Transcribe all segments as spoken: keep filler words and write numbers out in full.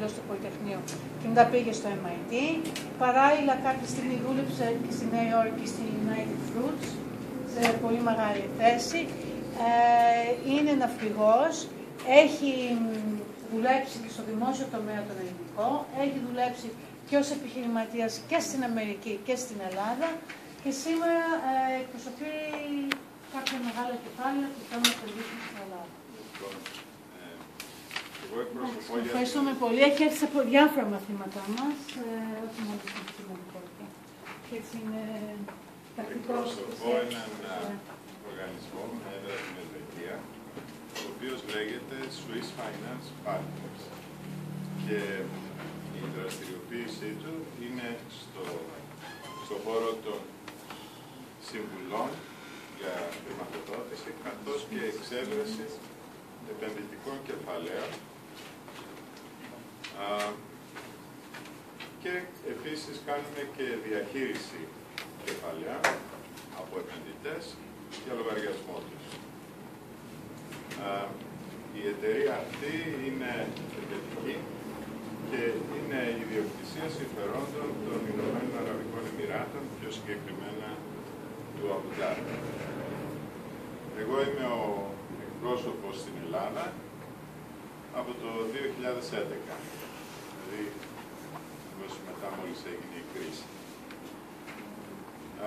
τελειώσει το Πολυτεχνείο και μετά πήγε στο εμ άι τι. Παράλληλα κάποια στιγμή δούλεψε και στη Νέα Υόρκη στη United Fruits, σε πολύ μεγάλη θέση. Ε, είναι ναυπηγός, έχει δουλέψει και στο δημόσιο τομέα τον ελληνικό, έχει δουλέψει και ως επιχειρηματίας και στην Αμερική και στην Ελλάδα και σήμερα ε, εκπροσωπεί κάποια μεγάλα κεφάλαια που θέλουν να επενδύσουν στην Ελλάδα. Εγώ ευχαριστούμε πολύ. Έχει έρθει από διάφορα μαθήματά μας, ε, όχι μόνο στην επιστημονικότητα. Και έτσι είναι τακτικός. Εκπροσωπώ έναν οργανισμό με έδρα στην Ελβετία, ο οποίος λέγεται Swiss Finance Partners. Και η δραστηριοποίησή του είναι στο, στο χώρο των συμβουλών για χρηματοδότηση, καθώς και εξέβρεση επενδυτικών κεφαλαίων. Α, και επίσης κάνουμε και διαχείριση κεφαλαίων από επενδυτές για λογαριασμό τους. Α, η εταιρεία αυτή είναι ελβετική και είναι ιδιοκτησία συμφερόντων των Ηνωμένων Αραβικών Εμιράτων, πιο συγκεκριμένα του Αμπου Ντάμπι. Εγώ είμαι ο εκπρόσωπος στην Ελλάδα από το δύο χιλιάδες έντεκα, δηλαδή μετά μόλις έγινε η κρίση. Α,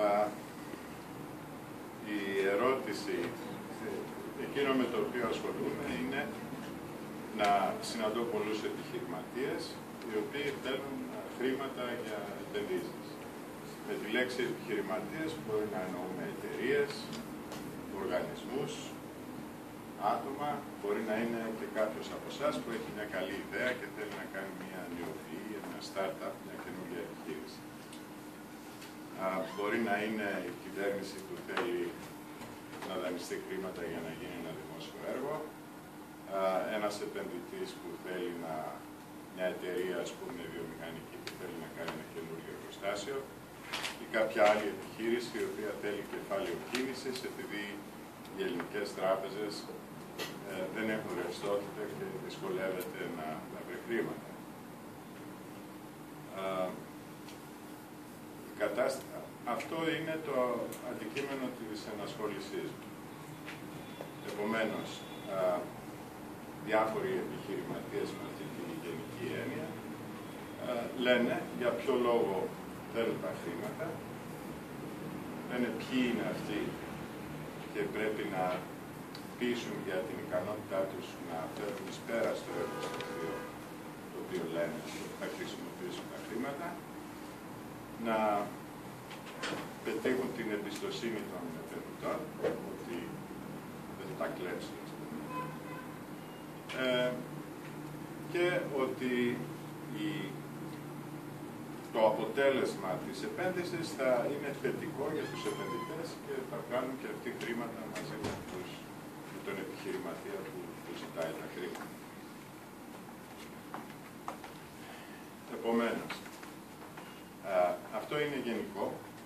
η ερώτηση, εκείνο με το οποίο ασχολούμαι είναι να συναντώ πολλούς επιχειρηματίες οι οποίοι θέλουν χρήματα για επενδύσεις. Με τη λέξη επιχειρηματίες μπορεί να εννοούμε εταιρείες, οργανισμούς, άτομα, μπορεί να είναι και κάποιος από εσάς που έχει μια καλή ιδέα και θέλει να κάνει μια νεοφυή, μια startup, μια καινούργια επιχείρηση. Α, μπορεί να είναι η κυβέρνηση που θέλει να δανειστεί χρήματα για να γίνει ένα δημόσιο έργο, α, ένας επενδυτής που θέλει να, μια εταιρεία, ας πούμε, βιομηχανική που θέλει να κάνει ένα καινούργιο εργοστάσιο, ή κάποια άλλη επιχείρηση η οποία θέλει κεφάλαιο κίνησης, επειδή οι ελληνικές τράπεζες ε, δεν έχουν ρευστότητα και δυσκολεύεται να, να βρει χρήματα. Ε, κατάστα... Αυτό είναι το αντικείμενο της ενασχόλησής μου. Επομένως, ε, διάφοροι επιχειρηματίες με αυτή τη γενική έννοια ε, λένε για ποιο λόγο θέλουν τα χρήματα, λένε ποιοι είναι αυτοί και πρέπει να πείσουν για την ικανότητά τους να φέρουν εις πέρα στο έργο το οποίο, το οποίο λένε θα χρησιμοποιήσουν τα χρήματα, να πετύχουν την εμπιστοσύνη των επενδυτών ότι δεν θα τα κλέψουν. Ε, και ότι η το αποτέλεσμα της επένδυσης θα είναι θετικό για τους επενδυτές και θα κάνουν και αυτοί χρήματα μαζί με, τους, με τον επιχειρηματία που, που ζητάει τα χρήματα. Επομένως, α, αυτό είναι γενικό.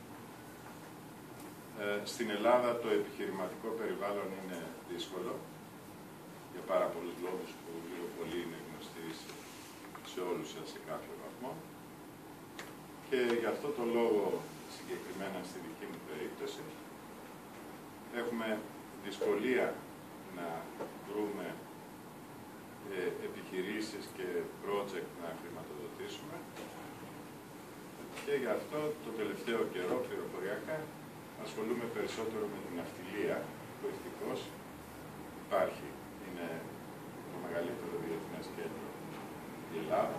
Ε, στην Ελλάδα το επιχειρηματικό περιβάλλον είναι δύσκολο για πάρα πολλούς λόγους που λίγο πολύ είναι γνωστοί σε, σε όλους σας σε κάποιο βαθμό. Και γι' αυτό το λόγο, συγκεκριμένα στη δική μου περίπτωση, έχουμε δυσκολία να βρούμε ε, επιχειρήσεις και project να χρηματοδοτήσουμε. Και γι' αυτό το τελευταίο καιρό, πληροφοριακά, ασχολούμαι περισσότερο με την ναυτιλία, που ευτυχώς υπάρχει. Είναι το μεγαλύτερο διεθνές κέντρο η Ελλάδα.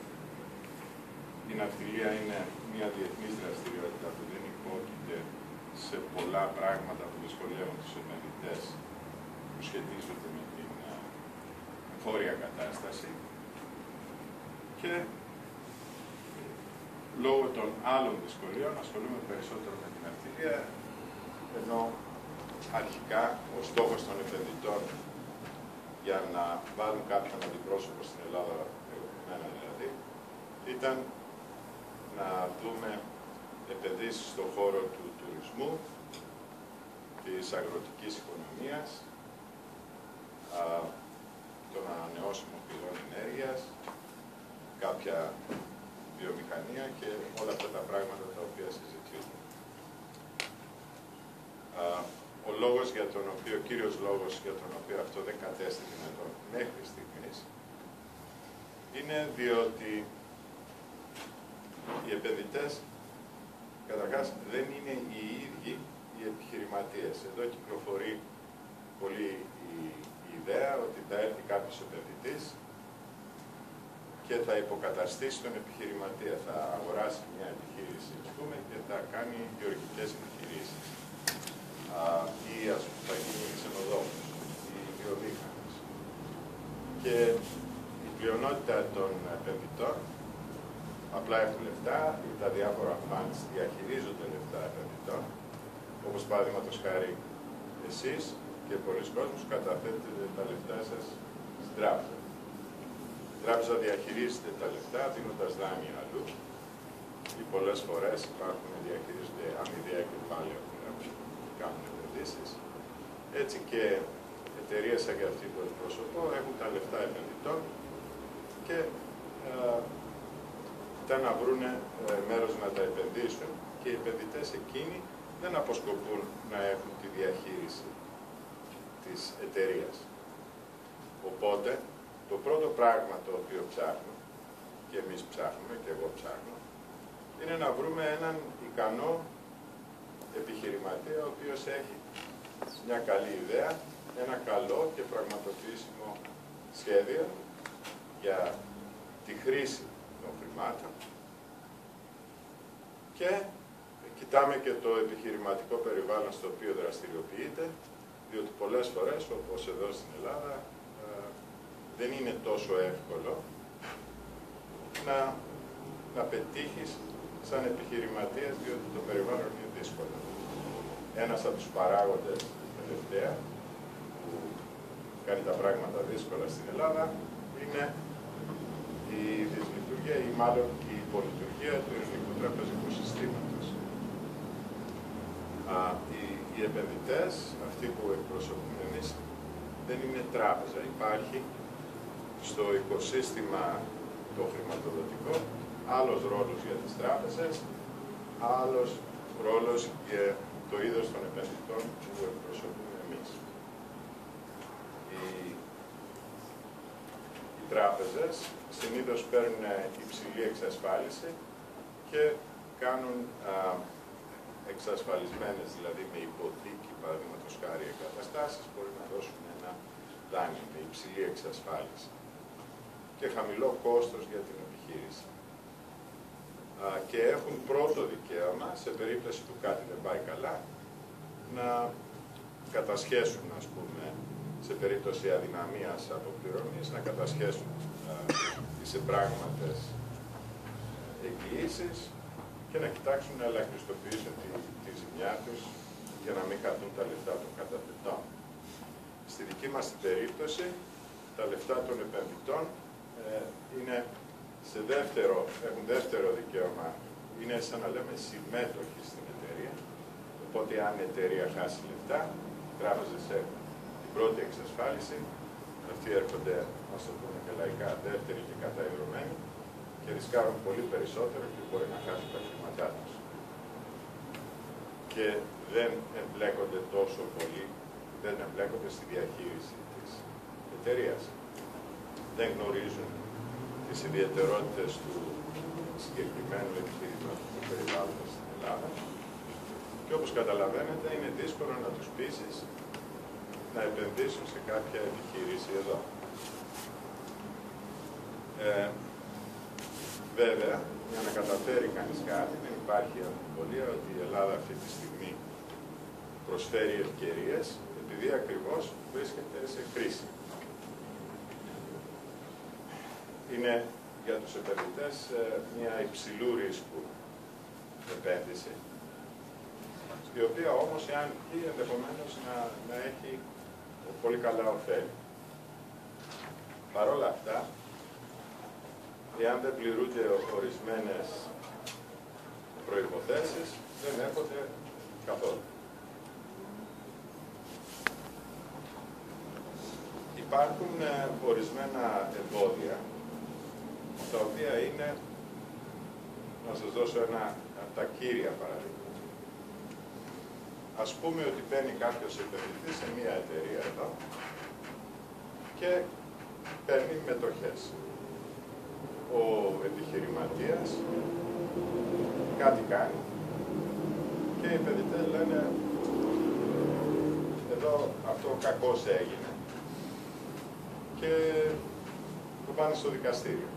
Η ναυτιλία είναι μια διεθνής δραστηριότητα που δεν υπόκειται σε πολλά πράγματα που δυσκολεύουν τους επενδυτές που σχετίζονται με την βόρεια κατάσταση και λόγω των άλλων δυσκολίων ασχολούμαι περισσότερο με την ναυτιλία, ενώ αρχικά ο στόχος των επενδυτών για να βάλουν κάποιον αντιπρόσωπο στην Ελλάδα, εμένα δηλαδή, ήταν να δούμε επενδύσεις στον χώρο του τουρισμού, της αγροτικής οικονομίας, α, των ανανεώσιμων πηγών ενέργειας, κάποια βιομηχανία και όλα αυτά τα πράγματα τα οποία συζητιούνται. Ο λόγος για τον οποίο, ο κύριος λόγος για τον οποίο αυτό δεν κατέστη δυνατόν μέχρι στιγμής είναι διότι οι επενδυτές καταρχάς δεν είναι οι ίδιοι οι επιχειρηματίες. Εδώ κυκλοφορεί πολύ η, η ιδέα ότι θα έρθει κάποιος επενδυτής και θα υποκαταστήσει τον επιχειρηματία. Θα αγοράσει μια επιχείρηση, ας πούμε, και θα κάνει γεωργικές επιχειρήσεις. Α, ή ας πούμε, θα γίνει ξενοδόχος ή βιομήχανος. Και η πλειονότητα των επενδυτών απλά έχουν λεφτά, ή τα διάφορα funds διαχειρίζονται λεφτά επενδυτών, όπως παραδείγματος χάρη εσείς και πολλοί κόσμος καταθέτετε τα λεφτά σας στην τράπεζα. Η τράπεζα διαχειρίζεται τα λεφτά δίνοντας δάνεια αλλού ή πολλές φορές υπάρχουν διαχειρίζονται αμοιβαία κεφάλαια που κάνουν επενδύσεις. Έτσι και εταιρείες σαν και αυτή που εκπροσωπώ έχουν τα λεφτά επενδυτών και ε, ήταν να βρουν ε, μέρος να τα επενδύσουν και οι επενδυτές εκείνοι δεν αποσκοπούν να έχουν τη διαχείριση της εταιρείας. Οπότε, το πρώτο πράγμα το οποίο ψάχνω, και εμείς ψάχνουμε και εγώ ψάχνω, είναι να βρούμε έναν ικανό επιχειρηματία ο οποίος έχει μια καλή ιδέα, ένα καλό και πραγματοποιήσιμο σχέδιο για τη χρήση των χρημάτων και κοιτάμε και το επιχειρηματικό περιβάλλον στο οποίο δραστηριοποιείται, διότι πολλές φορές, όπως εδώ στην Ελλάδα, δεν είναι τόσο εύκολο να, να πετύχεις σαν επιχειρηματίας, διότι το περιβάλλον είναι δύσκολο. Ένας από τους παράγοντες τελευταία που κάνει τα πράγματα δύσκολα στην Ελλάδα είναι η δυσλειτουργία ή μάλλον η υπολειτουργία του ελληνικού τραπεζικού συστήματος. Α, οι, οι επενδυτές, αυτοί που εκπροσωπούμε εμείς, δεν είναι τράπεζα. Υπάρχει στο οικοσύστημα το χρηματοδοτικό άλλος ρόλος για τις τράπεζες, άλλος ρόλος για το είδος των επενδυτών που εκπροσωπούμε εμείς. Οι, οι τράπεζες συνήθως παίρνουν υψηλή εξασφάλιση και κάνουν α, εξασφαλισμένες, δηλαδή με υποθήκη, παραδείγματος χάρη εγκαταστάσεις, μπορεί να δώσουν ένα δάνειο με υψηλή εξασφάλιση και χαμηλό κόστος για την επιχείρηση. Α, και έχουν πρώτο δικαίωμα, σε περίπτωση που κάτι δεν πάει καλά, να κατασχέσουν, ας πούμε, σε περίπτωση αδυναμίας αποπληρωμής, να κατασχέσουν α, τις επράγματες εγγυήσεις και να κοιτάξουν να ελαχιστοποιήσουν τη, τη ζημιά τους για να μην χαθούν τα λεφτά των καταθετών. Στη δική μας την περίπτωση, τα λεφτά των επενδυτών ε, είναι σε δεύτερο, έχουν δεύτερο δικαίωμα, είναι σαν να λέμε συμμέτοχοι στην εταιρεία. Οπότε αν η εταιρεία χάσει λεφτά, οι τράπεζες έχουν την πρώτη εξασφάλιση, αυτοί έρχονται, να το πούμε και λαϊκά, δεύτεροι και καταϊδρωμένοι και ρισκάρουν πολύ περισσότερο και μπορεί να χάσουν τα χρήματά τους. Και δεν εμπλέκονται τόσο πολύ, δεν εμπλέκονται στη διαχείριση της εταιρείας. Δεν γνωρίζουν τις ιδιαιτερότητες του συγκεκριμένου επιχειρηματικού περιβάλλοντος στην Ελλάδα και όπως καταλαβαίνετε είναι δύσκολο να τους πείσεις να επενδύσουν σε κάποια επιχείρηση εδώ. Ε, βέβαια, για να καταφέρει κανείς κάτι, δεν υπάρχει αμφιβολία ότι η Ελλάδα αυτή τη στιγμή προσφέρει ευκαιρίες επειδή ακριβώς βρίσκεται σε κρίση. Είναι για τους επενδυτές μια υψηλού ρίσκου επένδυση, η οποία όμως, εάν βγει, ενδεχομένως να, να έχει πολύ καλά ωφέλη. Παρ' όλα αυτά, εάν δεν πληρούνται ορισμένες προϋποθέσεις, δεν έρχονται καθόλου. Υπάρχουν ε, ορισμένα εμπόδια τα οποία είναι, να σας δώσω ένα από τα κύρια παραδείγματα. Ας πούμε ότι μπαίνει κάποιος επενδυτής σε μια εταιρεία εδώ και παίρνει μετοχές. Ο επιχειρηματίας κάτι κάνει και οι επενδυτές λένε εδώ αυτό κακώς έγινε και το πάνε στο δικαστήριο.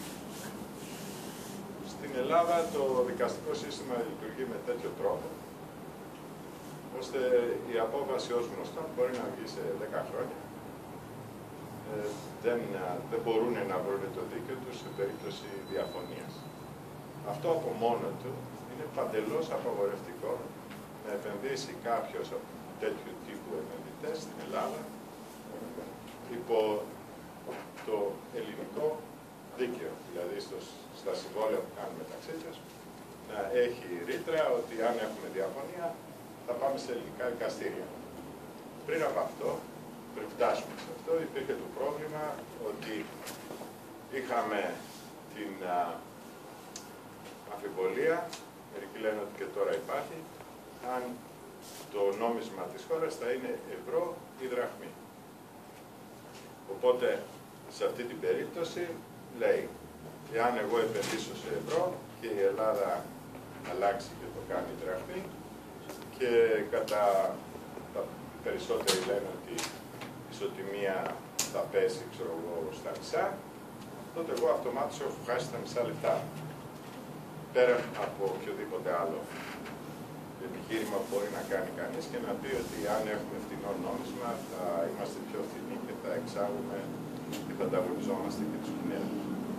Στην Ελλάδα το δικαστικό σύστημα λειτουργεί με τέτοιο τρόπο ώστε η απόφαση ως γνωστό μπορεί να βγει σε δέκα χρόνια. Ε, δεν, δεν μπορούν να βρουν το δίκαιο τους σε περίπτωση διαφωνίας. Αυτό από μόνο του είναι παντελώς απαγορευτικό να επενδύσει κάποιος από τέτοιου τύπου επενδυτές στην Ελλάδα υπό το ελληνικό δίκαιο, δηλαδή στο, στα συμβόλαια που κάνουν μεταξύ τους, να έχει ρήτρα ότι αν έχουμε διαφωνία θα πάμε σε ελληνικά δικαστήρια. Πριν από αυτό, πριν φτάσουμε σε αυτό, υπήρχε το πρόβλημα ότι είχαμε την α, αμφιβολία, μερικοί λένε ότι και τώρα υπάρχει, αν το νόμισμα της χώρας θα είναι ευρώ ή δραχμή. Οπότε, σε αυτή την περίπτωση, λέει, εάν εγώ επενδύσω σε ευρώ και η Ελλάδα αλλάξει και το κάνει δραχμή και κατά τα περισσότεροι λένε ότι η ισοτιμία θα πέσει, ξέρω εγώ, στα μισά, τότε εγώ αυτομάτως έχω χάσει τα μισά λεπτά. Πέρα από οποιοδήποτε άλλο επιχείρημα που μπορεί να κάνει κανείς και να πει ότι αν έχουμε φθηνό νόμισμα θα είμαστε πιο φθηνοί και θα εξάγουμε και θα ανταγωνιζόμαστε και τους Κινέζους.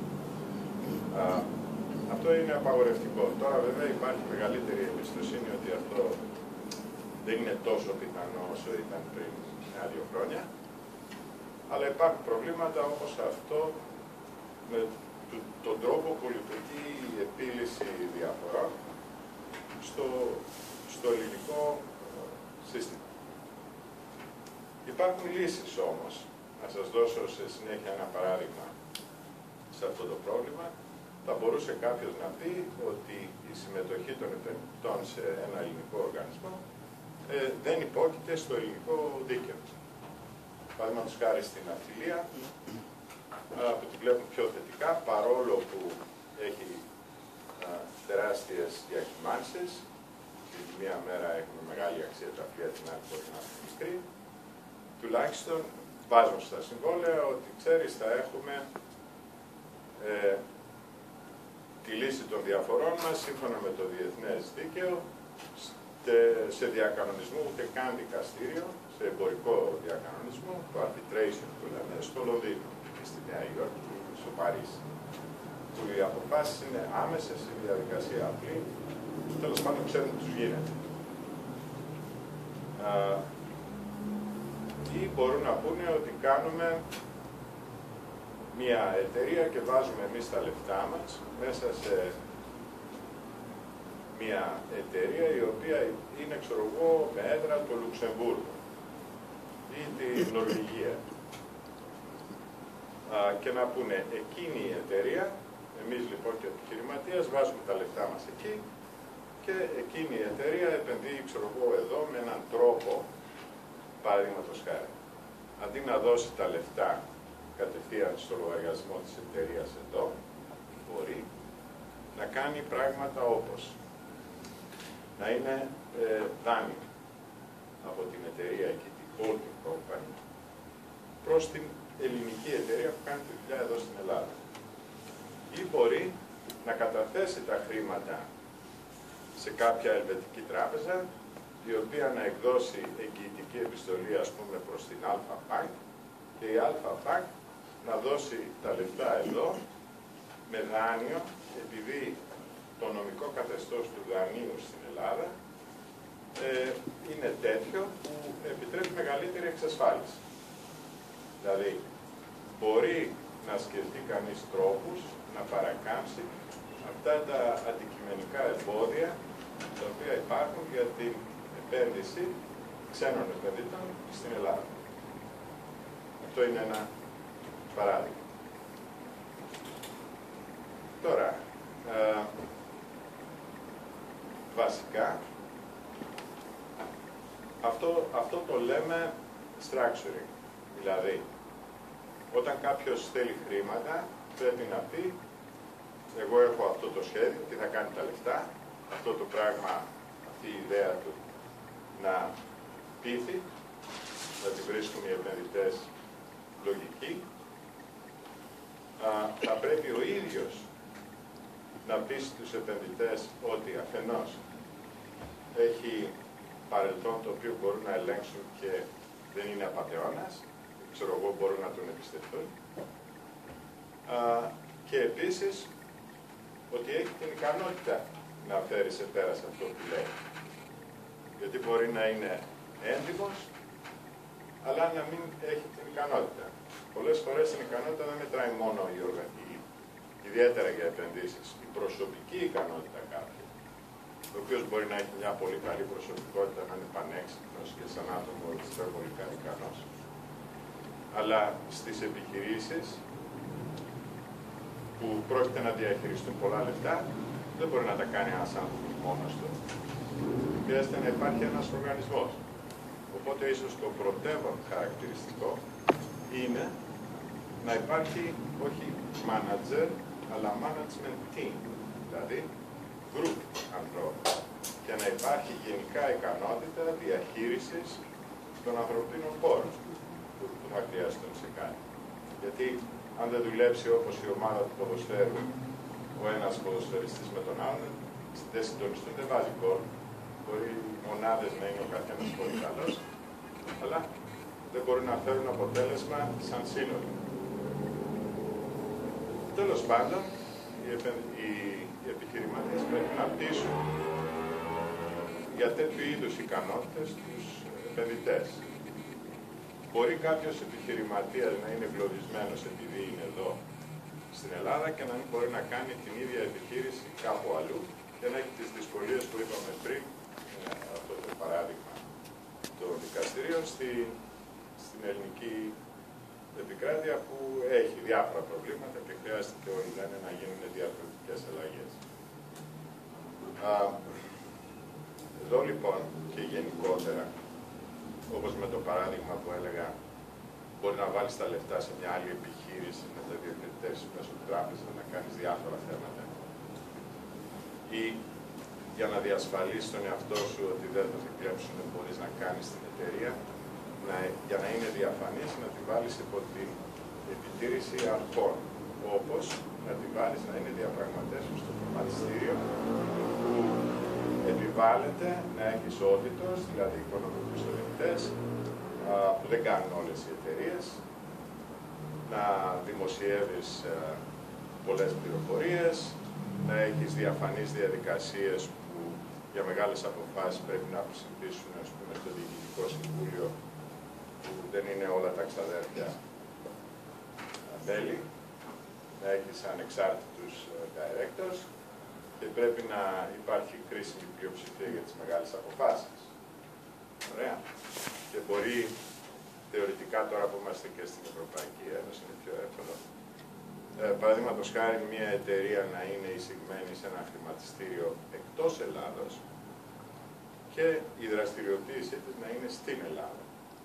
Αυτό είναι απαγορευτικό. Τώρα βέβαια υπάρχει μεγαλύτερη εμπιστοσύνη ότι αυτό δεν είναι τόσο πιθανό όσο ήταν πριν ένα-δύο χρόνια. Αλλά υπάρχουν προβλήματα όπως αυτό με τον τρόπο που λειτουργεί η επίλυση διαφορών στο, στο ελληνικό σύστημα. Υπάρχουν λύσεις όμως. Να σας δώσω σε συνέχεια ένα παράδειγμα σε αυτό το πρόβλημα. Θα μπορούσε κάποιος να πει ότι η συμμετοχή των επενδυτών σε ένα ελληνικό οργανισμό ε, δεν υπόκειται στο ελληνικό δίκαιο. Παραδείγματος χάρη στην ναυτιλία, που τη βλέπουν πιο θετικά, παρόλο που έχει α, τεράστιες διακυμάνσεις. Τη μία μέρα έχουμε μεγάλη αξία τα πλοία, την άλλη μπορεί να είναι μικρή. Τουλάχιστον βάζουν στα συμβόλαια ότι ξέρεις θα έχουμε ε, τη λύση των διαφορών μας σύμφωνα με το διεθνές δίκαιο σε διακανονισμό, ούτε καν δικαστήριο, σε εμπορικό διακανονισμό, το arbitration που λέμε, στο Λονδίνο, στη Νέα Υόρκη, στο Παρίσι. Που οι αποφάσεις είναι άμεσες, η διαδικασία απλή, τέλος πάντων ξέρουν τι τους γίνεται. Α, ή μπορούν να πούνε ότι κάνουμε μια εταιρεία και βάζουμε εμείς τα λεφτά μας μέσα σε μια εταιρεία η οποία είναι, ξέρω εγώ, με έδρα το Λουξεμβούργο ή τη Νορβηγία. Α, και να πούνε εκείνη η εταιρεία, εμείς λοιπόν και ο επιχειρηματίας βάζουμε τα λεφτά μας εκεί και εκείνη η εταιρεία επενδύει, ξέρω εγώ, εδώ με έναν τρόπο, παραδείγματος χάρη. Αντί να δώσει τα λεφτά κατευθείαν στο λογαριασμό της εταιρείας εδώ, μπορεί να κάνει πράγματα όπως να είναι ε, δάνειο από την εταιρεία εκεί, την holding company, προς την ελληνική εταιρεία που κάνει τη δουλειά εδώ στην Ελλάδα. Ή μπορεί να καταθέσει τα χρήματα σε κάποια ελβετική τράπεζα, η οποία να εκδώσει εγγυητική επιστολή, ας πούμε, προς την Alpha Bank και η Alpha Bank να δώσει τα λεφτά εδώ με δάνειο, επειδή το νομικό καθεστώς του δανείου στην Ελλάδα ε, είναι τέτοιο που επιτρέπει μεγαλύτερη εξασφάλιση. Δηλαδή, μπορεί να σκεφτεί κανείς τρόπους να παρακάμψει αυτά τα αντικειμενικά εμπόδια τα οποία υπάρχουν για την επένδυση ξένων επενδυτών στην Ελλάδα. Αυτό είναι ένα παράδειγμα. βασικά, αυτό, αυτό το λέμε structuring. Δηλαδή, όταν κάποιος θέλει χρήματα, πρέπει να πει εγώ έχω αυτό το σχέδιο, τι θα κάνει τα λεφτά, αυτό το πράγμα, αυτή η ιδέα του να πείθει, να τη βρίσκουν οι επενδυτές λογική. Α, θα πρέπει ο ίδιος να πει στους επενδυτές ότι αφενός έχει παρελθόν το οποίο μπορούν να ελέγξουν και δεν είναι απατεώνας, ξέρω εγώ, μπορούν να τον εμπιστευτούν. Α, και επίσης ότι έχει την ικανότητα να φέρει σε πέρας αυτό που λέει. Γιατί μπορεί να είναι έντιμος, αλλά να μην έχει την ικανότητα. Πολλές φορές την ικανότητα δεν μετράει μόνο η οργανική, ιδιαίτερα για επενδύσεις. Η προσωπική ικανότητα κάποιου, ο οποίος μπορεί να έχει μια πολύ καλή προσωπικότητα, να είναι πανέξυπνος και σαν άτομο υπερβολικά ικανός. Αλλά στις επιχειρήσεις που πρόκειται να διαχειριστούν πολλά λεφτά, δεν μπορεί να τα κάνει ένας άνθρωπος μόνος του. Χρειάζεται να υπάρχει ένας οργανισμός. Οπότε ίσως το πρωτεύον χαρακτηριστικό είναι να υπάρχει όχι manager, αλλά management team, δηλαδή group ανθρώπων, και να υπάρχει γενικά ικανότητα διαχείρισης των ανθρωπίνων πόρων που θα χρειαστούν σε κάτι. Γιατί αν δεν δουλέψει όπως η ομάδα του ποδοσφαίρου, ο ένας ποδοσφαιριστής με τον άλλον, δεν συντονιστούν, δεν βάζει γκολ. Μπορεί οι μονάδες να είναι ο καθένας πολύ καλός, αλλά δεν μπορούν να φέρουν αποτέλεσμα σαν σύνολο. Τέλος πάντων, οι, οι, οι επιχειρηματίες πρέπει να πείσουν για τέτοιου είδους ικανότητες τους επενδυτές. Μπορεί κάποιος επιχειρηματίας να είναι εγκλωβισμένος επειδή είναι εδώ στην Ελλάδα και να μην μπορεί να κάνει την ίδια επιχείρηση κάπου αλλού και να έχει τις δυσκολίες που είπαμε πριν, αυτό το παράδειγμα των δικαστηρίων στη, στην ελληνική επικράτεια που έχει διάφορα προβλήματα και χρειάζεται και όλοι λένε να γίνουν διαφορετικές αλλαγές. Α, εδώ λοιπόν και γενικότερα, όπως με το παράδειγμα που έλεγα, μπορεί να βάλεις τα λεφτά σε μια άλλη επιχείρηση, να τα διοικητεύσεις μέσω του τράπεζα, να κάνεις διάφορα θέματα. Ή για να διασφαλίσεις τον εαυτό σου ότι δεν θα σε κλέψουν, μπορείς να κάνεις την εταιρεία, να, για να είναι διαφανής, να τη βάλεις υπό την επιτήρηση αρχών. Όπως να τη βάλεις να είναι διαπραγματεύσεις στο χρηματιστήριο, που επιβάλλεται να έχεις auditors, δηλαδή οικονομικούς ελεγκτές, που δεν κάνουν όλες οι εταιρείες, να δημοσιεύεις πολλές πληροφορίες, να έχεις διαφανείς διαδικασίες που για μεγάλες αποφάσεις πρέπει να ψηφίσουν, ας πούμε, στο Διοικητικό Συμβούλιο, που δεν είναι όλα τα ξαδέρφια μέλη, να έχεις ανεξάρτητους directors και πρέπει να υπάρχει κρίσιμη πλειοψηφία για τις μεγάλες αποφάσεις. Ωραία. Και μπορεί θεωρητικά τώρα που είμαστε και στην Ευρωπαϊκή Ένωση είναι πιο εύκολο. Ε, Παραδείγματος χάρη μια εταιρεία να είναι εισηγμένη σε ένα χρηματιστήριο εκτός Ελλάδος και η δραστηριοποίησή της να είναι στην Ελλάδα.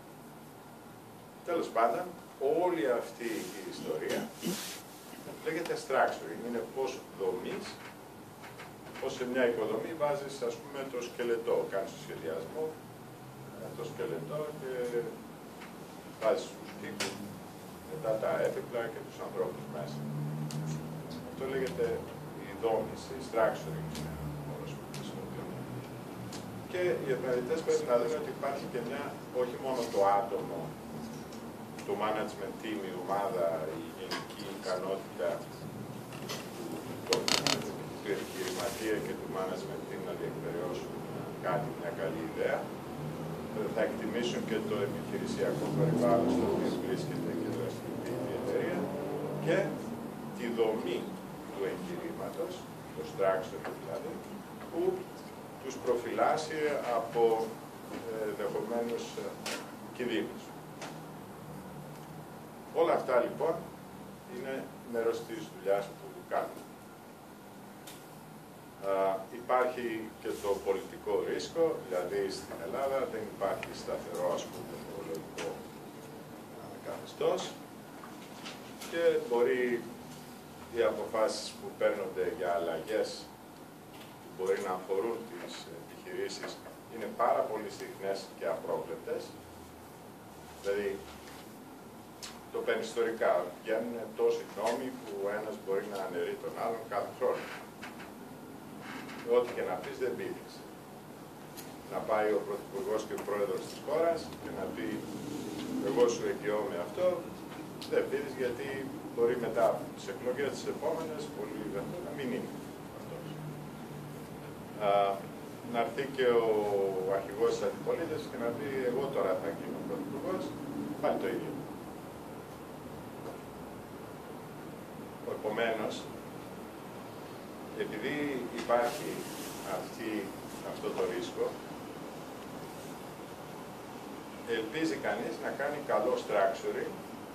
Τέλος πάντων, όλη αυτή η ιστορία λέγεται structuring. Είναι πώς δομείς, πώς σε μια οικοδομή βάζεις, ας πούμε, το σκελετό. Κάνεις το σχεδιασμό, το σκελετό και βάζεις τους τύπους, μετά τα έπιπλα και τους ανθρώπους μέσα. Αυτό λέγεται η δόμηση, η structuring είναι ο όρος που χρησιμοποιούμε. Και οι επενδυτές πρέπει να δουν ότι υπάρχει και μια, όχι μόνο το άτομο, το management team, η ομάδα, η γενική ικανότητα του, του επιχειρηματία και του management team να διεκπαιρεώσουν κάτι, μια καλή ιδέα. Θα εκτιμήσουν και το επιχειρησιακό περιβάλλον στο οποίο βρίσκεται και δραστηριοποιείται η εταιρεία και τη δομή του εγχειρήματος, το structure δηλαδή, που τους προφυλάσσει από ενδεχομένους κινδύνους. Όλα αυτά λοιπόν είναι μέρος της δουλειάς που κάνουμε. Α, υπάρχει υπάρχει και το πολιτικό ρίσκο, δηλαδή στην Ελλάδα δεν υπάρχει σταθερό, ας πούμε, φορολογικό καθεστώς και μπορεί οι αποφάσεις που παίρνονται για αλλαγές που μπορεί να αφορούν τις επιχειρήσεις είναι πάρα πολύ συχνές και απρόβλεπτες. Δηλαδή, το παίρνει ιστορικά. Βγαίνουν τόσοι νόμοι που ο ένας μπορεί να αναιρεί τον άλλον κάθε χρόνο. Ό,τι και να πεις δεν πείθεις. Να πάει ο Πρωθυπουργός και ο Πρόεδρος της χώρας και να πει εγώ σου εγγυώ με αυτό, δεν πείθεις γιατί μπορεί μετά από τις εκλογές τις επόμενες πολύ αυτό να μην είναι αυτός. Α, να έρθει και ο αρχηγός της αντιπολίτευσης και να πει εγώ τώρα θα γίνω ο Πρωθυπουργός, πάλι το ίδιο. Επομένως, επειδή υπάρχει αυτή, αυτό το ρίσκο, ελπίζει κανείς να κάνει καλό structuring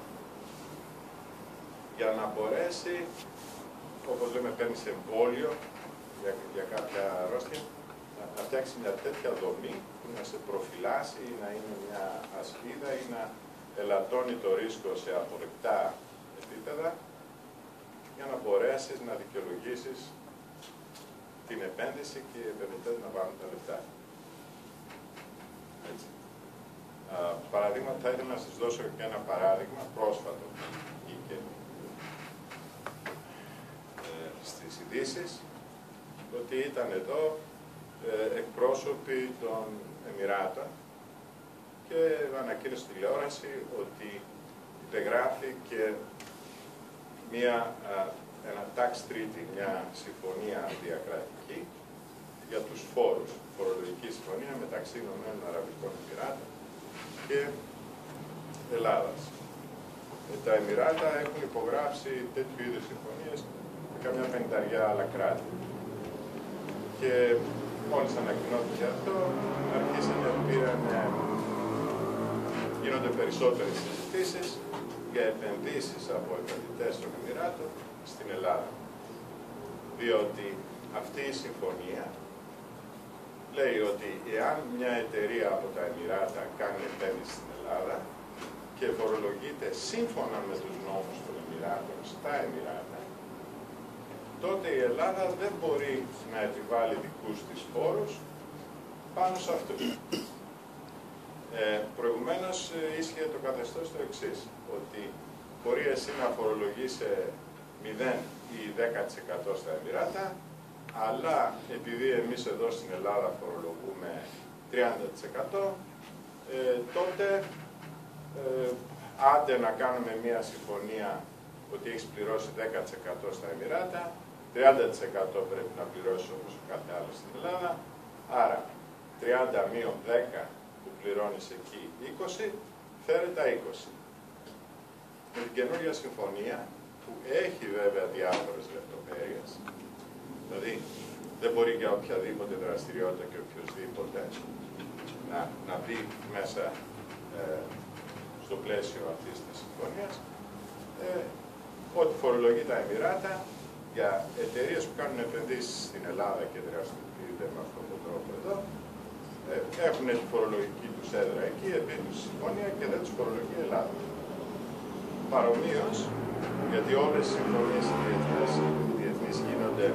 για να μπορέσει, όπως λέμε, παίρνει σε εμβόλιο για, για κάποια αρρώστια, να, να φτιάξει μια τέτοια δομή που να σε προφυλάσει ή να είναι μια ασπίδα ή να ελαττώνει το ρίσκο σε αποδεκτά επίπεδα για να μπορέσεις να δικαιολογήσεις την επένδυση και οι επενδυτές να πάρουν τα λεφτά. Έτσι. Α, παραδείγματα, θα ήθελα να σας δώσω και ένα παράδειγμα πρόσφατο και ε, στις ειδήσεις ότι ήταν εδώ ε, εκπρόσωποι των Εμιράτων και ανακοίνωσε στη τηλεόραση ότι υπεγράφει και μια, α, ένα tax treaty, μια συμφωνία διακρατική για τους φόρους, φορολογική συμφωνία μεταξύ Ηνωμένων Αραβικών Εμιράτων και Ελλάδας. Ε, τα Εμιράτα έχουν υπογράψει τέτοιου είδους συμφωνίες με καμιά πενταριά άλλα κράτη. Και μόλις ανακοινώθηκε αυτό, αρχίσανε, πήραν, γίνονται περισσότερες συζητήσεις για επενδύσεις από επενδυτές των Εμιράτων στην Ελλάδα. Διότι αυτή η συμφωνία λέει ότι εάν μια εταιρεία από τα Εμιράτα κάνει επένδυση στην Ελλάδα και φορολογείται σύμφωνα με τους νόμους των Εμιράτων στα Εμιράτα, τότε η Ελλάδα δεν μπορεί να επιβάλλει δικούς της φόρους πάνω σε αυτούς. Ε, προηγουμένως ε, ίσχυε το καθεστώς το εξής, ότι μπορεί εσύ να φορολογείσαι μηδέν ή δέκα τοις εκατό στα Εμιράτα, αλλά επειδή εμείς εδώ στην Ελλάδα φορολογούμε τριάντα τοις εκατό, ε, τότε ε, άντε να κάνουμε μία συμφωνία ότι έχεις πληρώσει δέκα τοις εκατό στα Εμιράτα, τριάντα τοις εκατό πρέπει να πληρώσεις όπως ο κάθε άλλος στην Ελλάδα, άρα τριάντα μείον δέκα που πληρώνεις εκεί είκοσι, φέρε τα είκοσι. Με την καινούργια συμφωνία, που έχει βέβαια διάφορες λεπτομέρειες, δηλαδή δεν μπορεί για οποιαδήποτε δραστηριότητα και οποιοδήποτε να, να μπει μέσα ε, στο πλαίσιο αυτής της συμφωνίας, ε, ότι φορολογεί τα Εμιράτα για εταιρείες που κάνουν επενδύσεις στην Ελλάδα και δραστηριοποιούνται με αυτόν τον τρόπο εδώ, ε, έχουν τη φορολογική τους έδρα εκεί, επί τους συμφωνία και δεν τους φορολογεί η Ελλάδα. Παρομοίως, γιατί όλες οι συμφωνίες διεθνείς γίνονται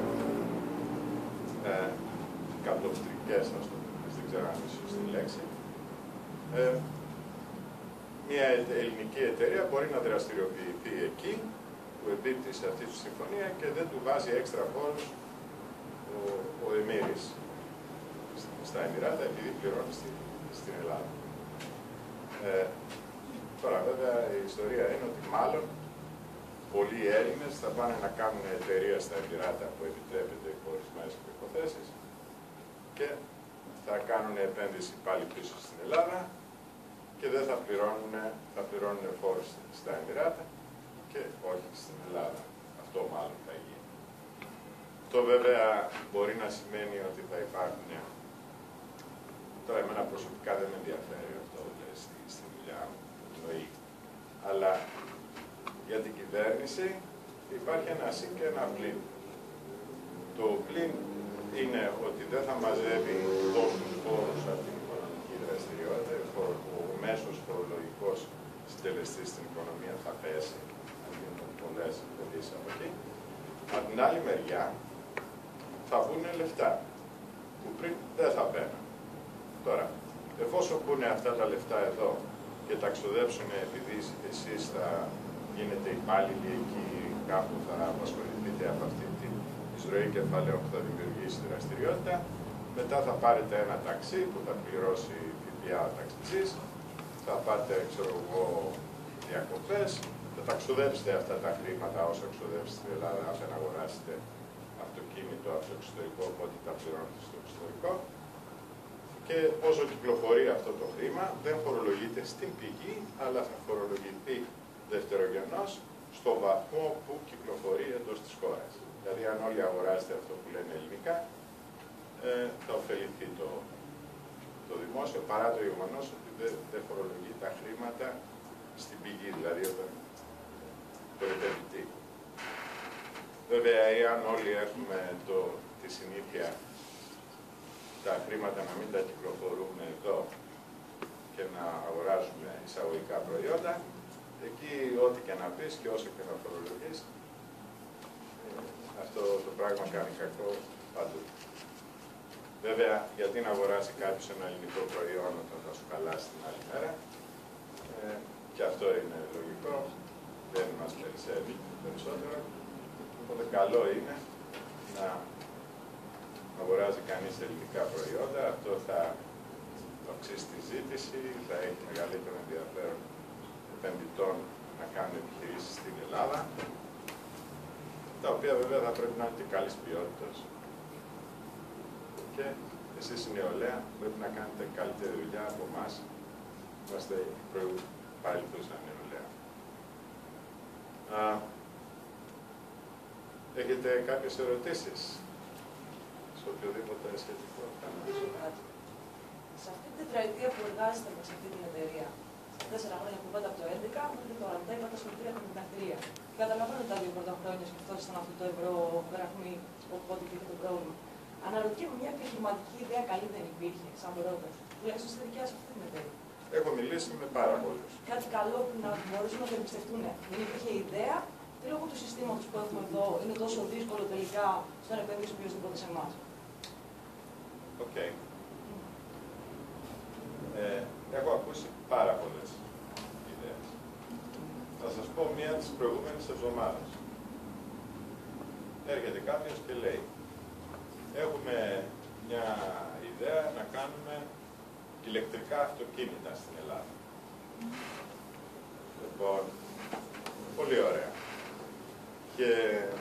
ε, κατοπτρικές, ας το πούμε, δεν ξέρω αν είναι σωστή λέξη, ε, μια ελληνική εταιρεία μπορεί να δραστηριοποιηθεί εκεί, που εμπίπτει σε αυτή τη συμφωνία και δεν του βάζει έξτρα φόρους ο, ο Εμμύρης στα Εμιράτα, επειδή πληρώνει στη, στην Ελλάδα. Ε, τώρα βέβαια η ιστορία είναι ότι μάλλον πολλοί Έλληνες θα πάνε να κάνουν εταιρεία στα Εμιράτα που επιτρέπεται υπό ορισμένες προϋποθέσεις και θα κάνουν επένδυση πάλι πίσω στην Ελλάδα και δεν θα πληρώνουν, θα πληρώνουν φόρους στα Εμιράτα και όχι στην Ελλάδα. Αυτό μάλλον θα γίνει. Αυτό βέβαια μπορεί να σημαίνει ότι θα υπάρχουν. Τώρα εμένα προσωπικά δεν με ενδιαφέρει αυτό στη, στη δουλειά μου, εννοεί. Αλλά για την κυβέρνηση υπάρχει ένα συν και ένα πλην. Το πλην είναι ότι δεν θα μαζεύει τόσους φόρους από την οικονομική δραστηριότητα, ο μέσος φορολογικός συντελεστής στην οικονομία θα πέσει, αν γίνουν πολλές επενδύσεις από εκεί. Από την άλλη μεριά θα βγουν λεφτά, που πριν δεν θα μπαίνουν. Τώρα, εφόσον μπουν αυτά τα λεφτά εδώ και τα ξοδέψουν επειδή εσείς θα γίνετε υπάλληλοι εκεί, κάπου θα απασχοληθείτε από αυτή τη εισρωή κεφαλαίων που θα δημιουργήσει τη δραστηριότητα, μετά θα πάρετε ένα ταξί που θα πληρώσει ΦΠΑ ο ταξιτζής, θα πάτε, ξέρω εγώ, διακοπές, θα τα ξοδέψετε αυτά τα χρήματα όσο ξοδέψετε στην Ελλάδα, αν δεν αγοράσετε αυτοκίνητο από το εξωτερικό, οπότε τα πληρώνετε στο εξωτερικό. Και όσο κυκλοφορεί αυτό το χρήμα, δεν φορολογείται στην πηγή, αλλά θα φορολογηθεί δευτερογενώς στο βαθμό που κυκλοφορεί εντός της χώρας. Δηλαδή, αν όλοι αγοράσετε αυτό που λένε ελληνικά, ε, θα ωφεληθεί το, το δημόσιο, παρά το γεγονός ότι δεν, δεν φορολογεί τα χρήματα στην πηγή, δηλαδή όταν το επενδυτή. Βέβαια, εάν όλοι έχουμε το, τη συνήθεια τα χρήματα να μην τα κυκλοφορούμε εδώ και να αγοράζουμε εισαγωγικά προϊόντα, εκεί ό,τι και να πεις και όσο και να φορολογείς, αυτό το πράγμα κάνει κακό παντού. Βέβαια, γιατί να αγοράσει κάποιος ένα ελληνικό προϊόν όταν θα σου χαλάσει την άλλη μέρα, ε, και αυτό είναι λογικό, δεν μας περισσεύει περισσότερο, οπότε καλό είναι να αγοράζει κανείς ελληνικά προϊόντα, αυτό θα αυξήσει τη ζήτηση, θα έχει μεγαλύτερο ενδιαφέρον επενδυτών να κάνουν επιχειρήσεις στην Ελλάδα, τα οποία βέβαια θα πρέπει να είναι και καλής ποιότητας. Και εσείς η νεολαία πρέπει να κάνετε καλύτερη δουλειά από εμάς. Είμαστε προϋπάλληλοι σαν νεολαία. Α, έχετε κάποιες ερωτήσεις σε οποιοδήποτε σχετικό θέμα? Σε αυτή την τετραετία που εργάζεστε με σε αυτή την εταιρεία, τέσσερα χρόνια που πάτε από το έντεκα μέχρι τώρα, μετά είπατε στο τρία κόμμα τρία. Καταλαβαίνω τα δύο πρώτα χρόνια σκεφτόσασταν αυτό το ευρώ γραφμή, οπότε υπήρχε το πρόβλημα. Αναρωτιέμαι, μια επιχειρηματική ιδέα καλή δεν υπήρχε, σαν πρόταση, τουλάχιστον στη δικιά σα αυτή την εταιρεία? Έχω μιλήσει με πάρα πολλούς. Κάτι καλό που να μπορούσαν να το εμπιστευτούν. Δεν υπήρχε ιδέα, και λόγω του συστήματος που έχουμε εδώ είναι τόσο δύσκολο τελικά στο να επενδύσει οποιοδήποτε σε εμάς. Οκ. Okay. Ε, έχω ακούσει πάρα πολλές ιδέες. Θα σας πω μία της προηγούμενης εβδομάδας. Έρχεται κάποιος και λέει, έχουμε μια ιδέα να κάνουμε ηλεκτρικά αυτοκίνητα στην Ελλάδα. Λοιπόν, πολύ ωραία. Και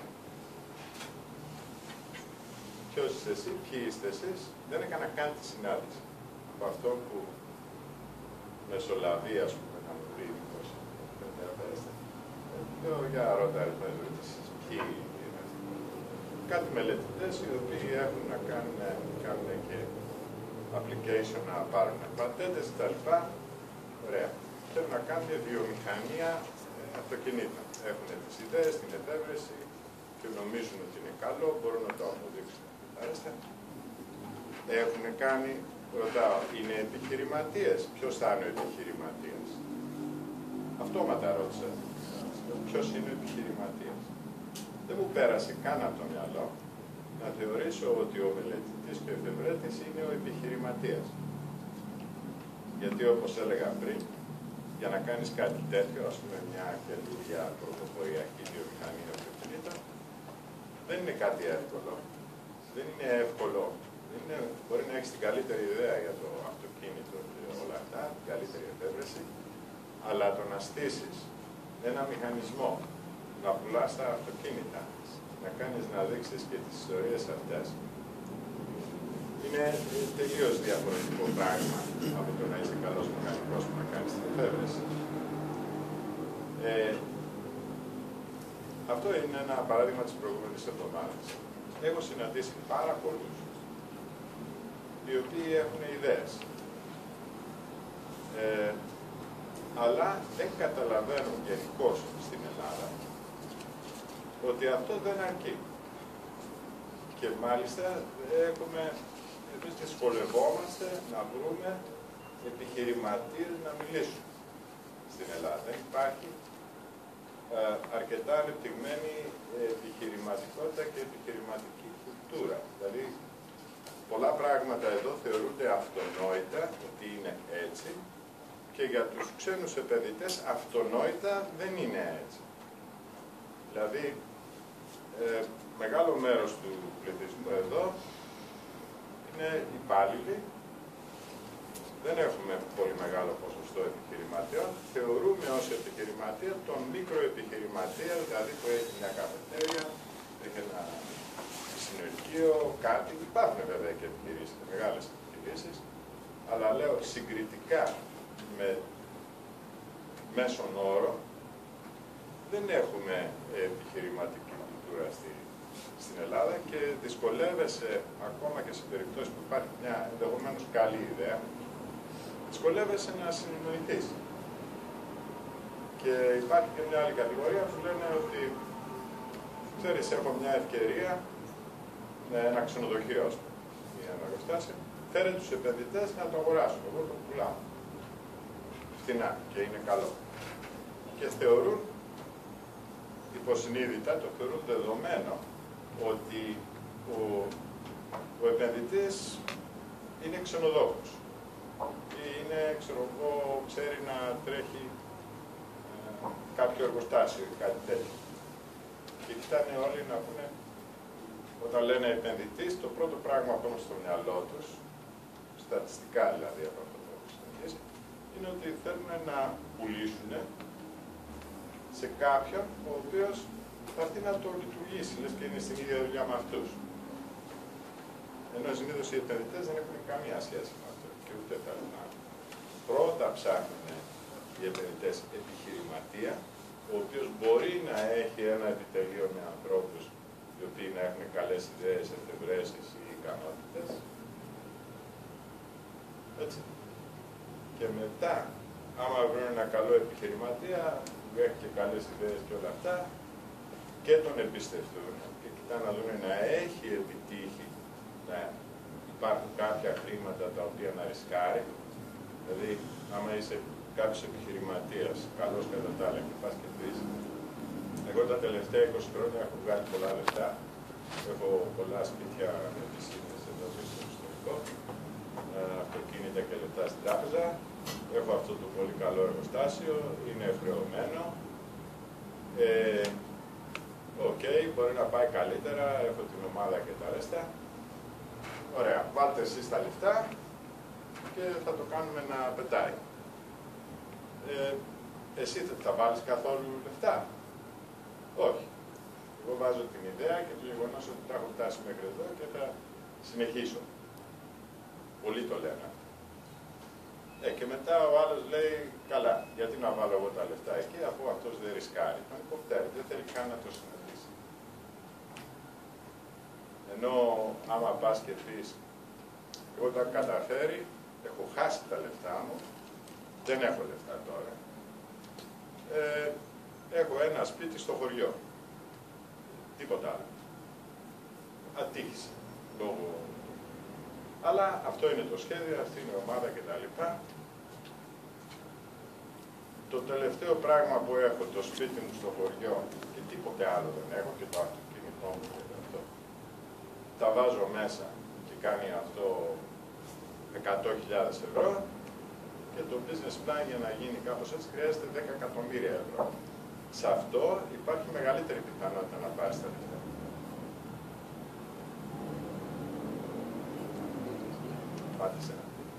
ποιος είστε εσύ, ποιοι είστε εσείς, δεν έκανα καν τη συνάντηση. Από αυτό που μεσολαβεί, ας πούμε, να μου πει πώς ενδιαφέρεστε. Λέω, για ρώτα αριθμές ερωτήσεις, ποιοι είναι. Κάτι μελετητές οι οποίοι έχουν να κάνουν, κάνουν και application, να πάρουν πατέντες κτλ. Ωραία. Θέλουν να κάνουν βιομηχανία αυτοκινήτων. Έχουν τις ιδέες, την εφεύρεση και νομίζουν ότι είναι καλό, μπορούν να το αποδείξουν. Άρεστε. Έχουν κάνει, ρωτάω, είναι επιχειρηματίες. Ποιος θα είναι ο επιχειρηματίας? Αυτόματα ρώτησα. Ποιος είναι ο επιχειρηματίας? Δεν μου πέρασε καν από το μυαλό να θεωρήσω ότι ο μελετητής και ο εφευρέτης είναι ο επιχειρηματίας. Γιατί όπως έλεγα πριν, για να κάνεις κάτι τέτοιο, ας πούμε μια καινούργια πρωτοποριακή βιομηχανία αυτοκινήτων, δεν είναι κάτι εύκολο. Δεν είναι εύκολο. Είναι, μπορεί να έχεις την καλύτερη ιδέα για το αυτοκίνητο και όλα αυτά, την καλύτερη εφεύρεση, αλλά το να στήσεις ένα μηχανισμό, να πουλάς τα αυτοκίνητα, να κάνεις να δείξεις και τις ιστορίες αυτές, είναι τελείως διαφορετικό πράγμα από το να είσαι καλός μηχανικός που να κάνεις την εφεύρεση. Ε, αυτό είναι ένα παράδειγμα της προηγούμενης εβδομάδας. Έχω συναντήσει πάρα πολλούς οι οποίοι έχουν ιδέες. Ε, αλλά δεν καταλαβαίνουν γενικώς στην Ελλάδα ότι αυτό δεν αρκεί. Και μάλιστα έχουμε, εμείς δυσκολευόμαστε να βρούμε επιχειρηματίες να μιλήσουν στην Ελλάδα. Δεν υπάρχει ε, αρκετά ανεπτυγμένη επιχειρηματικότητα και επιχειρηματική κουλτούρα. Δηλαδή, πολλά πράγματα εδώ θεωρούνται αυτονόητα ότι είναι έτσι και για τους ξένους επενδυτές αυτονόητα δεν είναι έτσι. Δηλαδή, ε, μεγάλο μέρος του πληθυσμού εδώ είναι υπάλληλοι. Δεν έχουμε πολύ μεγάλο ποσοστό επιχειρηματιών. Θεωρούμε ως επιχειρηματία τον μικροεπιχειρηματία, δηλαδή που έχει μια καφετέρια, έχει ένα συνοικείο, κάτι. Υπάρχουν βέβαια και επιχειρήσεις, μεγάλες επιχειρήσεις, αλλά λέω συγκριτικά με μέσον όρο δεν έχουμε επιχειρηματική κουλτούρα στη, στην Ελλάδα και δυσκολεύεσαι ακόμα και σε περιπτώσεις που υπάρχει μια ενδεχομένως καλή ιδέα, δυσκολεύεσαι να συνεννοηθείς. Και υπάρχει και μια άλλη κατηγορία που λένε ότι ξέρεις, έχω μια ευκαιρία με ένα ξενοδοχείο, ας πούμε, ή ένα εργοστάσιο, φέρε τους επενδυτές να το αγοράσουν. Εγώ το πουλάω. Φθηνά και είναι καλό. Και θεωρούν, υποσυνείδητα, το θεωρούν δεδομένο ότι ο, ο επενδυτής είναι ξενοδόχος. Ή είναι, ξέρω εγώ, ξέρει να τρέχει ε, κάποιο εργοστάσιο ή κάτι τέτοιο. Και κοιτάνε όλοι να πούνε, όταν λένε επενδυτής, το πρώτο πράγμα που είναι στο μυαλό τους, στατιστικά δηλαδή από αυτό που έχω συνεχίσει, είναι ότι θέλουν να πουλήσουν σε κάποιον ο οποίος θα έρθει να το λειτουργήσει, λες και είναι στην ίδια δουλειά με αυτούς. Ενώ συνήθως οι επενδυτές δεν έχουν καμία σχέση με αυτό και ούτε θέλουν να. Πρώτα ψάχνουν οι επενδυτές επιχειρηματία, ο οποίος μπορεί να έχει ένα επιτελείο με ανθρώπους οι οποίοι να έχουν καλές ιδέες, εφευρέσεις ή ικανότητες. Έτσι. Και μετά, άμα βρουν ένα καλό επιχειρηματία, που έχει και καλές ιδέες και όλα αυτά, και τον εμπιστευτούν και κοιτάνε να δουν να έχει επιτύχει, να υπάρχουν κάποια χρήματα τα οποία να ρισκάρει. Δηλαδή, άμα είσαι κάποιος επιχειρηματίας, καλός κατά τα άλλα και πας και πεις, εγώ τα τελευταία είκοσι χρόνια έχω βγάλει πολλά λεφτά, έχω πολλά σπίτια με πισίνες εδώ στο ιστορικό, αυτοκίνητα και λεφτά στην τράπεζα, έχω αυτό το πολύ καλό εργοστάσιο, είναι εχρεωμένο, ε, οκ, okay, μπορεί να πάει καλύτερα, έχω την ομάδα και τα ρέστα. Ωραία, βάλτε εσείς τα λεφτά και θα το κάνουμε να πετάει. Ε, εσύ θα βάλεις καθόλου λεφτά? Όχι. Εγώ βάζω την ιδέα και το γεγονός ότι τα έχω φτάσει μέχρι εδώ και θα συνεχίσω. Πολλοί το λένε αυτό. Ε, και μετά ο άλλος λέει, καλά, γιατί να βάλω εγώ τα λεφτά εκεί, αφού αυτός δεν ρισκάρει. Τον υποφτέρει, δεν θέλει καν να το συναντήσει. Ενώ άμα πας και πεις, εγώ τα καταφέρει, έχω χάσει τα λεφτά μου, δεν έχω λεφτά τώρα. Ε, έχω ένα σπίτι στο χωριό. Τίποτα άλλο. Ατύχησε. Λόγω... Αλλά αυτό είναι το σχέδιο, αυτή είναι η ομάδα κτλ. Το τελευταίο πράγμα που έχω, το σπίτι μου στο χωριό και τίποτε άλλο δεν έχω και το αυτοκίνητό μου και αυτό. Τα βάζω μέσα και κάνει αυτό εκατό χιλιάδες ευρώ και το business plan για να γίνει κάπως έτσι χρειάζεται δέκα εκατομμύρια ευρώ. Σε αυτό υπάρχει μεγαλύτερη πιθανότητα να πάρεις τα λεφτά. Πάτησε.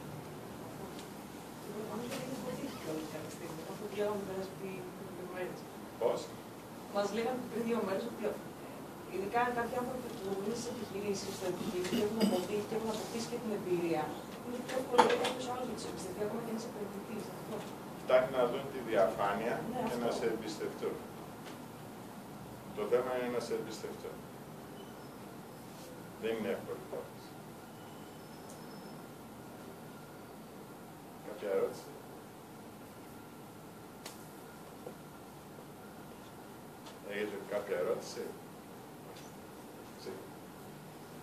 Πώς? Μας λέγανε πριν δύο μέρες ότι ειδικά κάποιοι άνθρωποι που είναι στις επιχειρήσεις, στο επιχειρήριο και έχουν αποκτήσει και έχουν αποκτήσει και την εμπειρία, είναι πιο εύκολο για κάποιος άλλος να τους εμπιστευτεί, ακόμα και ένας επενδυτής. Φτάνει να δουν τη διαφάνεια ναι, και αυτό. να σε εμπιστευτούν. Το θέμα είναι να σε εμπιστευτούν. Δεν είναι εύκολη υπόθεση. Κάποια ερώτηση? Έχετε κάποια ερώτηση?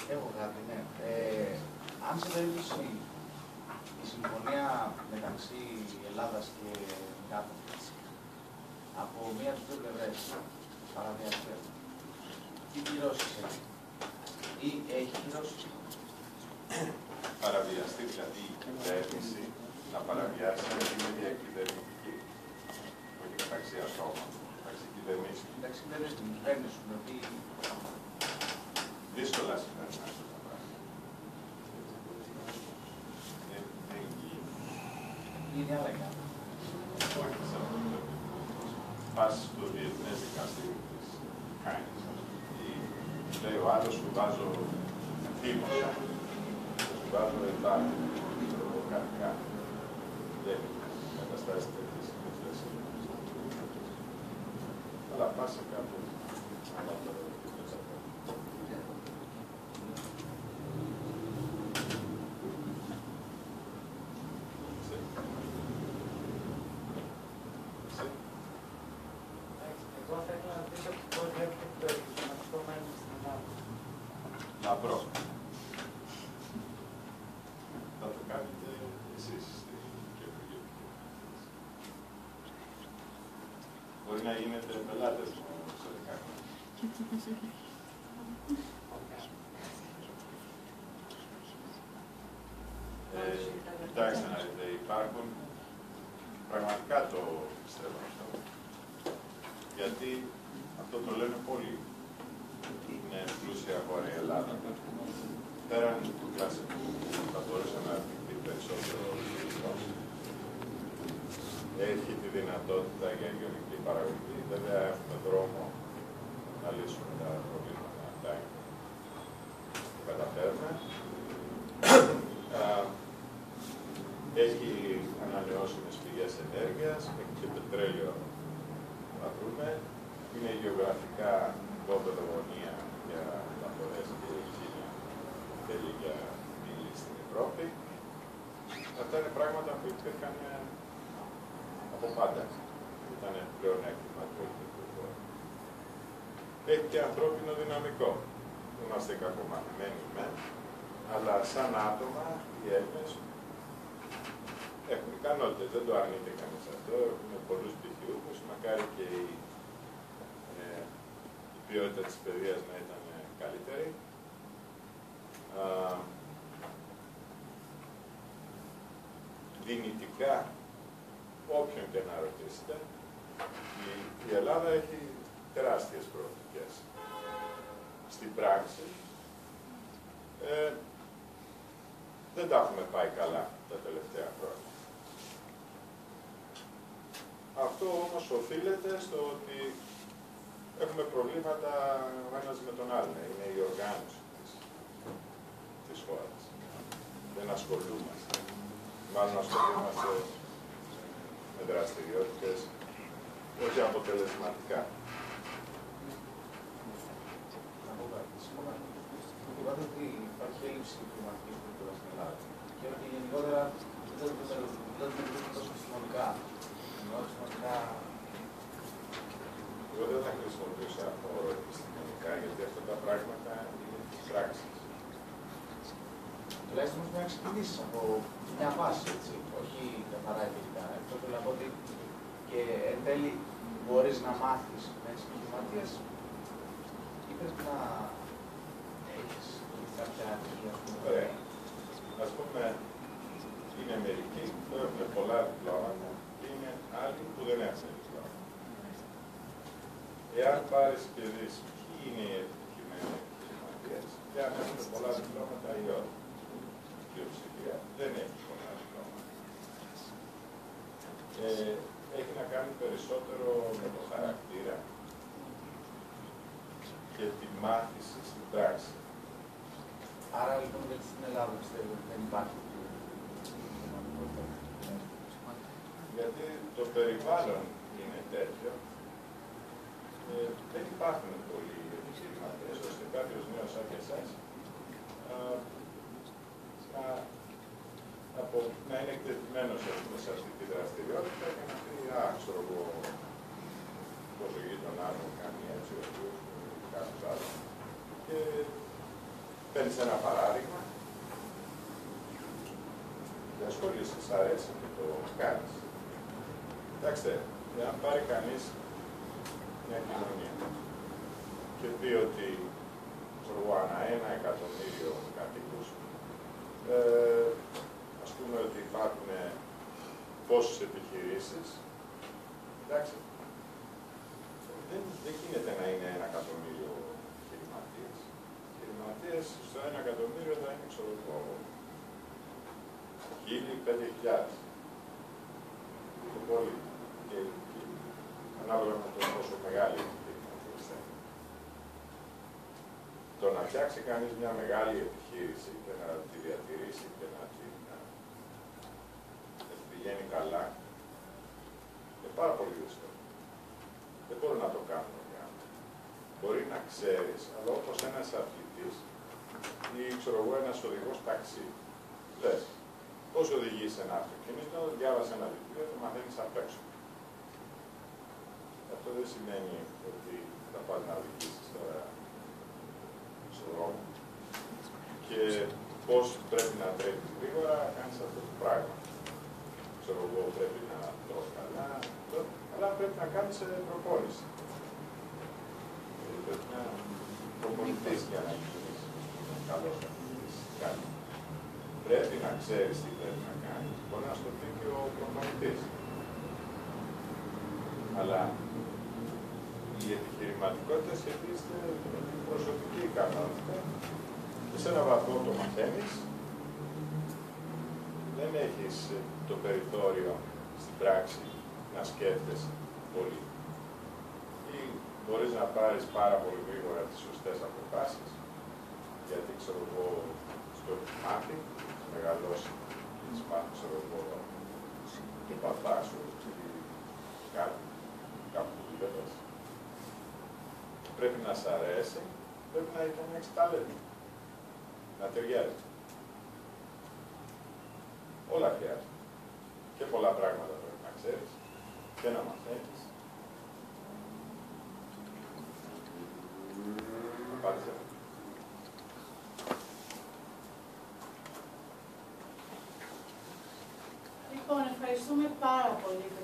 Έχω κάτι, ναι. Ε, αν σε περίπτωση η συμφωνία μεταξύ Ελλάδας και ΚΑΤ από μία από τις δύο πλευρές παραβιαστεί, τι κυρώσεις έχει ή έχει κυρώσεις? Παραβιαστεί δηλαδή η κυβέρνηση να παραβιάσει την ίδια κυβερνητική, όχι μεταξύ ατόμων, μεταξύ κυβερνήσεων. Εντάξει, δεν είναι στην κυβέρνηση, γιατί δύσκολα συναντά αυτά τα πράγματα. Δεν γίνεται. είναι άλλα κάτι. Όχι σε αυτό το επίπεδο. Πας στο διεθνές δικαστήριο της Κάνης ή λέει ο άλλος σου βάζω θύματα, σου βάζω εδάφη, ξέρω κάτι κάτι. Δεν καταστάσεις τέτοιες συνήθειες. Αλλά πας σε κάποιο ανώτερο επίπεδο. Εγώ θα ήθελα να ρωτήσω πώς βλέπετε το επιχειρηματικό μέλλον στην Ελλάδα. Λαμπρό. Θα το κάνετε εσείς στην καινούργια επιχειρηματική. Μπορεί να γίνετε πελάτες μου σε δέκα χρόνια. Ε, κοιτάξτε να δείτε, υπάρχουν, πραγματικά το πιστεύω αυτό, γιατί αυτό το λένε πολλοί. Είναι πλούσια χώρα η Ελλάδα. Πέραν του κλασικού που θα μπορούσε να αναπτυχθεί περισσότερο τουρισμός, έχει τη δυνατότητα για γεωργική παραγωγή. Βέβαια έχουμε δρόμο να λύσουμε τα προβλήματα αυτά που καταφέρουμε. Έχει ανανεώσιμες πηγές ενέργειας, έχει και πετρέλαιο να βρούμε. Είναι γεωγραφικά υπόπεδο γωνία για μεταφορές και η Κίνα θέλει για πύλη στην Ευρώπη. Αυτά είναι πράγματα που υπήρχαν από πάντα. Ήταν πλέον έκτημα του ελληνικού χώρου. Έχει και ανθρώπινο δυναμικό. Είμαστε κακομαθημένοι μεν, αλλά σαν άτομα οι Έλληνες έχουν ικανότητες, δεν το αρνείται κανείς αυτό. Έχουμε πολλούς πτυχιούχους, μακάρι και η, ε, η ποιότητα της παιδείας να ήταν καλύτερη. Α, δυνητικά, όποιον και να ρωτήσετε, η, η Ελλάδα έχει τεράστιες προοπτικές. Στην πράξη, ε, δεν τα έχουμε πάει καλά τα τελευταία χρόνια. Αυτό όμως οφείλεται στο ότι έχουμε προβλήματα ο ένας με τον άλλο. Είναι η οργάνωση της, της χώρας. Δεν ασχολούμαστε. Μάλλον ασχολούμαστε με δραστηριότητες όχι αποτελεσματικά. Να πω κάτι. Είπατε ότι υπάρχει έλλειψη κλιματικής κουλτούρας στην Ελλάδα. Και ότι γενικότερα δεν το μιλούμε τόσο επιστημονικά. Εγώ δεν θα χρησιμοποιούσα όρο επιστημονικά, γιατί αυτά τα πράγματα είναι της πράξης. Τουλάχιστον όμως να ξεκινήσεις από μια βάση, έτσι, όχι καθαρά εμπειρικά. Αυτό θέλω να πω ότι και εν τέλει μπορείς να μάθεις με τις επιχειρηματίες ή πρέπει να έχεις κάποια αρχή, ας πούμε. Ωραία. Ας πούμε, είναι μερικοί που έχουν πολλά διπλώματα και είναι άλλοι που δεν έχουν διπλώματα. Εάν πάρεις και δεις ποιοι είναι οι επιτυχημένοι επιχειρηματίες και αν έχουν πολλά διπλώματα ή όχι. Η πλειοψηφία δεν έχει πολλά διπλώματα. Ε, έχει να κάνει περισσότερο με το χαρακτήρα και τη μάθηση στην πράξη. Άρα λοιπόν γιατί στην Ελλάδα πιστεύω ότι δεν υπάρχει. Γιατί το περιβάλλον είναι τέτοιο, ε, δεν υπάρχουν πολλοί επιχειρηματίες, ώστε κάποιος νέος σαν και εσάς να, από, να είναι εκτεθειμένος σε αυτή τη δραστηριότητα και να πει, α, ξέρω εγώ, πώς ο γείτον άλλο κάνει έτσι, ο οποίος κάποιος άλλος. Και Παίρνεις ένα παράδειγμα και ασχολείσαι, σ' αρέσει και το κάνεις. Κοιτάξτε, εάν πάρει κανείς μια κοινωνία και πει ότι ανά ένα εκατομμύριο κατοίκους, ε, ας πούμε ότι υπάρχουν πόσες επιχειρήσεις, εντάξει, δεν, δεν γίνεται να είναι ένα εκατομμύριο επιχειρηματίες. Επιχειρηματίες στο ένα εκατομμύριο θα είναι, ξέρω εγώ, χίλιοι, πέντε χιλιάδες. Το πολύ. Και, και, ανάλογα με το πόσο μεγάλη επιχειρηματίες θα είναι. Το να φτιάξει κανείς μια μεγάλη επιχείρηση και να τη διατηρήσει και να την πηγαίνει καλά, είναι πάρα πολύ δύσκολο. Δεν μπορεί να το κάνουμε πια. Μπορεί να ξέρεις, αλλά όπως ένας αθλητής ή ξέρω εγώ ένας οδηγός ταξί, λες, πώς οδηγείς ένα αυτοκίνητο, διάβασε ένα βιβλίο, το μαθαίνεις απ' έξω. Αυτό δεν σημαίνει ότι θα πας να οδηγήσεις τώρα στον δρόμο. Και πώς πρέπει να τρέχεις γρήγορα, κάνεις αυτό το πράγμα. Ξέρω εγώ, πρέπει να τρως καλά, αλλά πρέπει να κάνεις προπόνηση. Πρέπει να προπονηθείς για να γίνεις καλός αθλητής. Πρέπει να ξέρεις τι πρέπει να κάνεις. Μπορεί να στο πει και ο προπονητής. Αλλά η επιχειρηματικότητα σχετίζεται με την προσωπική ικανότητα και σε έναν βαθμό το μαθαίνεις. Δεν έχεις το περιθώριο στην πράξη να σκέφτεσαι πολύ. Ή μπορείς να πάρεις πάρα πολύ γρήγορα τις σωστές αποφάσεις, γιατί ξέρω εγώ στο μάτι, να μεγαλώσει και τις πάνω, ξέρω εγώ, του παπά σου ή κάτι, κάπου που δουλεύεις. Πρέπει να σ' αρέσει, πρέπει να έχεις ταλέντο, να ταιριάζει. Όλα χρειάζεται. Και πολλά πράγματα πρέπει να ξέρεις και να μαθαίνεις. Απάντησε. Λοιπόν, ευχαριστούμε πάρα πολύ